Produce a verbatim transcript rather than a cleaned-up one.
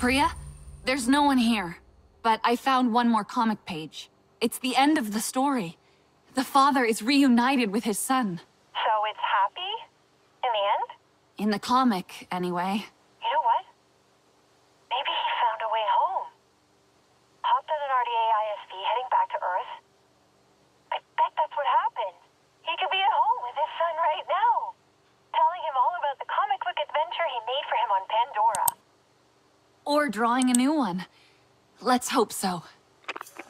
Priya, there's no one here. But I found one more comic page. It's the end of the story. The father is reunited with his son. So it's happy? In the end? In the comic, anyway. You know what? Maybe he found a way home. Hopped on an R D A I S V heading back to Earth. I bet that's what happened. He could be at home with his son right now, telling him all about the comic book adventure he made for him on Pandora. Or drawing a new one. Let's hope so.